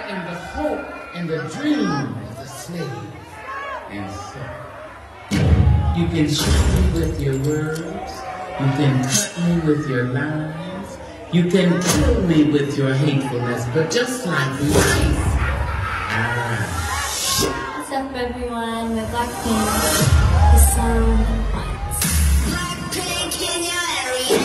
and the hope and the dream of the slave. And so, you can shoot me with your words, you can cut me with your lies, you can kill me with your hatefulness, but just like life, What's up everyone, we're Blackpink, the song Once. Blackpink in your area.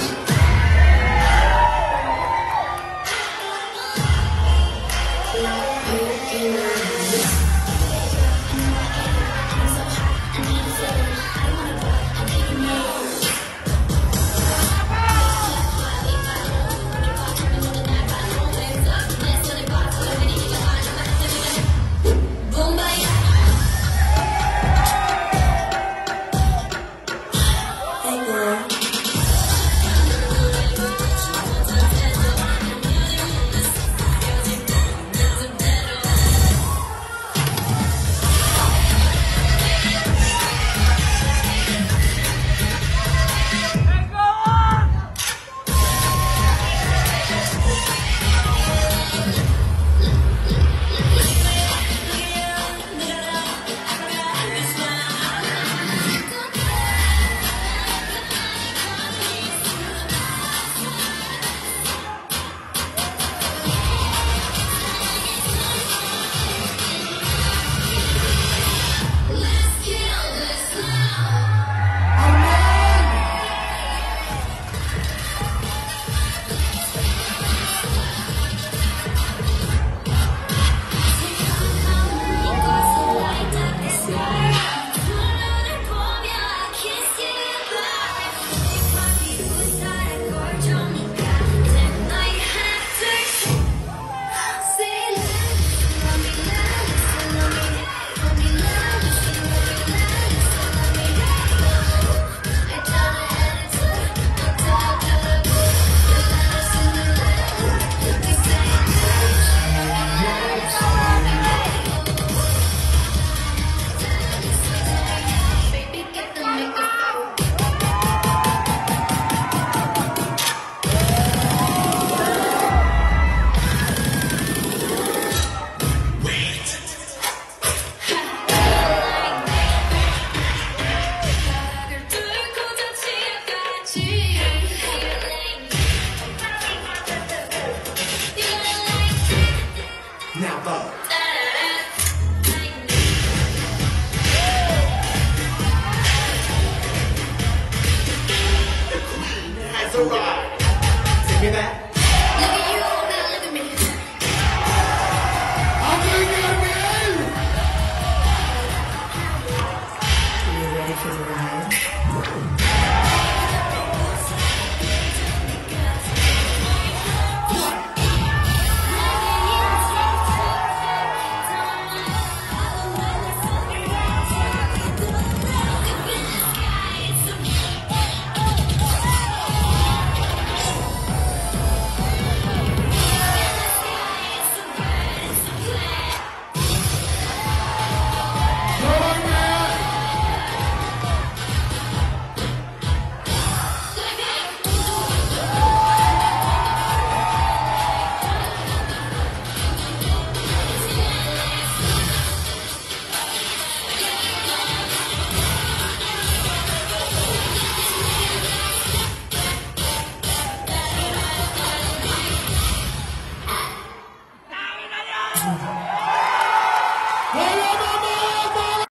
Now,